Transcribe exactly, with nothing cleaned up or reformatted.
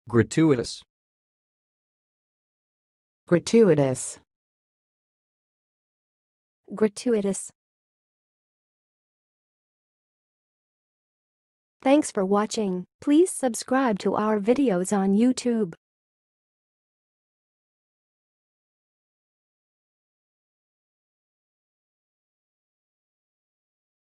gratuitous, gratuitous, gratuitous. Thanks for watching. Please subscribe to our videos on YouTube.